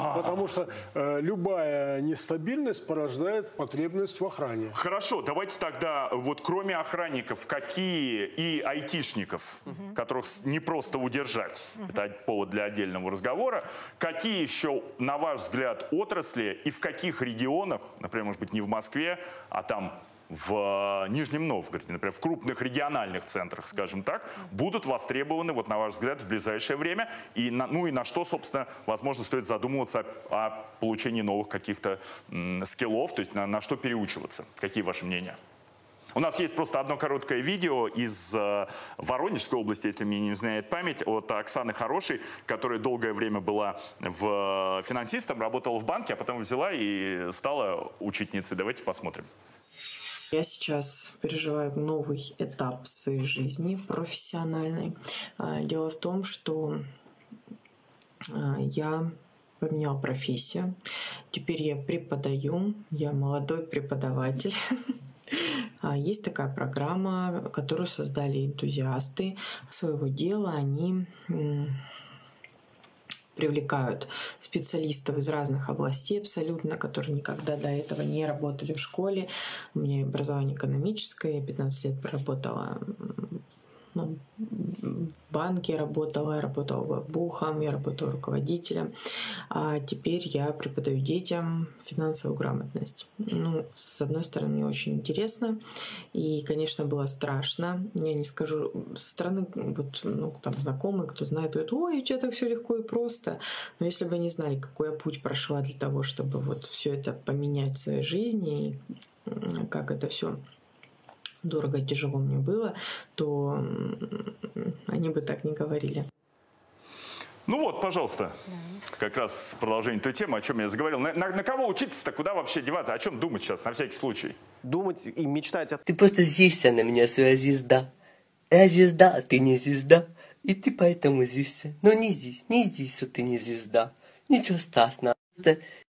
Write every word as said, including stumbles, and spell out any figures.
Потому что э, любая нестабильность порождает потребность в охране. Хорошо, давайте тогда, вот кроме охранников, какие и айтишников, угу. которых не просто удержать, угу. это повод для отдельного разговора, какие еще, на ваш взгляд, отрасли и в каких регионах, например, может быть, не в Москве, а там в Нижнем Новгороде, например, в крупных региональных центрах, скажем так, будут востребованы, вот на ваш взгляд, в ближайшее время? И на, ну и на что, собственно, возможно, стоит задумываться о, о получении новых каких-то скиллов, то есть на, на что переучиваться? Какие ваши мнения? У нас есть просто одно короткое видео из э, Воронежской области, если мне не изменяет память, от Оксаны Хорошей, которая долгое время была в, финансистом, работала в банке, а потом взяла и стала учительницей. Давайте посмотрим. Я сейчас переживаю новый этап своей жизни профессиональной. Дело в том, что я поменяла профессию. Теперь я преподаю, я молодой преподаватель. Есть такая программа, которую создали энтузиасты своего дела. Они привлекают специалистов из разных областей абсолютно, которые никогда до этого не работали в школе. У меня образование экономическое, я пятнадцать лет проработала ну, в банке, работала, я работала бухом, я работала руководителем. А теперь я преподаю детям финансовую грамотность. Ну, с одной стороны, мне очень интересно. И, конечно, было страшно. Я не скажу, со стороны, вот, ну, там, знакомые, кто знает, говорят: ой, у тебя так все легко и просто. Но если бы они знали, какой я путь прошла для того, чтобы вот все это поменять в своей жизни, и как это все дорого и тяжело мне было, то они бы так не говорили. Ну вот, пожалуйста, да. Как раз продолжение той темы, о чем я заговорил. На, на, на кого учиться-то, куда вообще деваться, о чем думать сейчас, на всякий случай? Думать и мечтать. Ты просто злишься на меня, своя звезда. Я звезда, а ты не звезда. И ты поэтому злишься. Но не здесь, не здесь, что ты не звезда. Ничего страшного. Просто